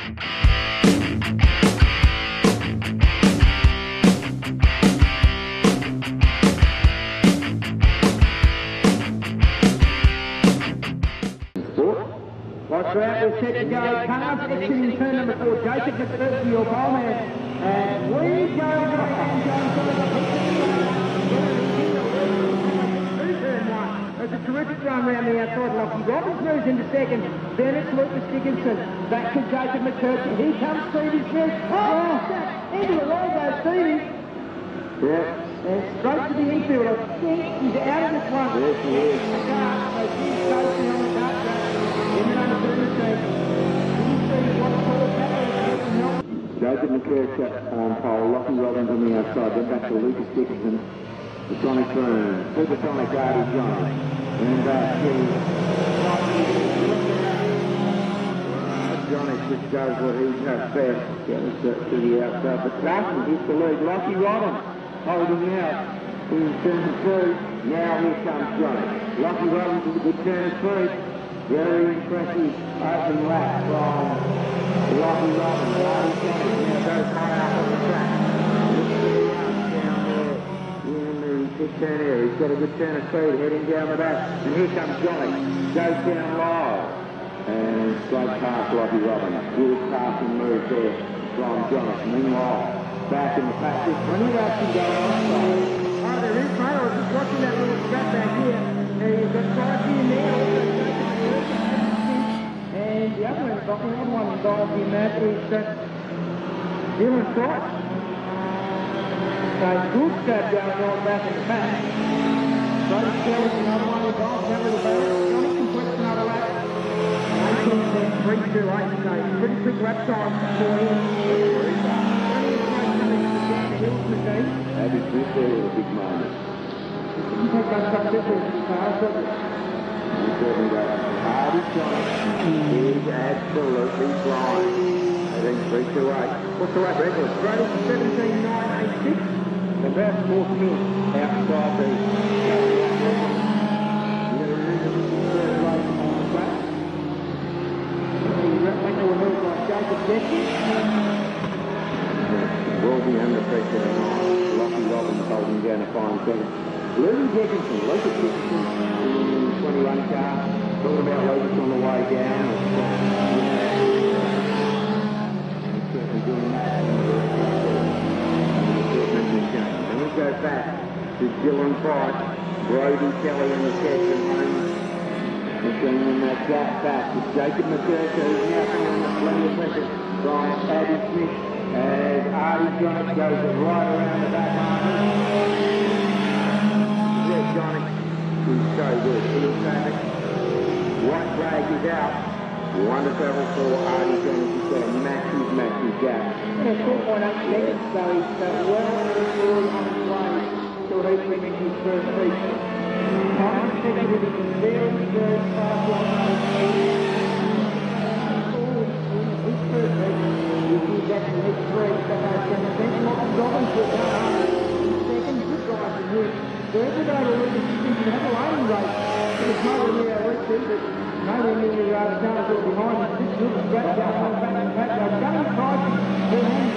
Watch for out, we're set to go. Cars exiting turn number 4. Jacob McPherson, your bowman. And we go around It's a terrific run round the outside. Lockie Robbins moves into second. Then it's Lucas Dickinson. Back to Jacob McPherson. Here comes Stevie Smith. Oh, into the road goes Stevie. Yeah. And straight to the infield. I think he's out of the front. Yes, he is. He's coasting on the dark track. Jacob McPherson on pole, Lockie Robbins on the outside, then back to Lucas Dickinson, the Sonic Burn, Supersonic Artie Johnny, and back to Johnny just does what he does best, gets to the outside, but Clarkson gets the lead. Lockie Robbins holding out in turn 2. Now here comes Johnny. Lockie Robbins is a good turn through. Very impressive opening lap from Lockie Robbins. Artie Johnny now goes high up on the track. Looks pretty out down there in the pit turn area. He's got a good turn of speed heading down the back. And here comes Johnny. Goes down low. And straight past Lockie Robbins. Good passing move there from Johnny. Meanwhile, back in the pack, there's plenty of action going on. Oh, there is, mate. I was just watching that little scrap back here. And you've got Crikey in there. And the other one involved in that is Dylan Price. So good stab going on back in the back. Brody Kelly's another one involved. That little barrel. Johnny completes another lap. 18.328. So pretty quick lap time for him. Abby Smith there with a big moment. You take that stuff with you, cars, doesn't it? You certainly don't. Artie Johnny is absolutely flying. 18.328. What's the lap record? Brady 17.986. About 4 minutes outside the third race on the track. When they were moved like Jacob Dickinson. Will be under pressure tonight. Lockie Robbins holding down a fine second. Lucas Dickinson in the 21 car. Talking about Lucas on the way down. He's certainly doing that. And we go back to Dylan Price, Brody Kelly in the second home. Machine in that gap back to Jacob McPherson, who's now feeling the blended pressure from Abby Smith. As Artie Johnny goes right around the back line. Yeah, Johnny is so good. He's traffic. White flag is out. Wonderful for Artie Johnny. He's got a massive gap. And 4.8 seconds, so he's well forward on his way to reaching his first heat. Time executive is very fast on his first heat. That's the next race, but I can think Lockie Robbins will go in second, good drive from him. There's a guy to look at Dickinson, have a lane race. It's nowhere near our race, but nowhere near the cars all behind us. This looks great down on the back of the pack. They're going pricing, they're hands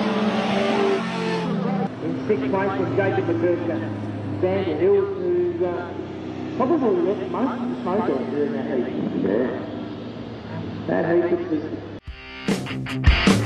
down. In sixth place was Jacob McPherson. Sandy Hills, who's probably left most of the smoke out during that heat. Yeah. That heat was just...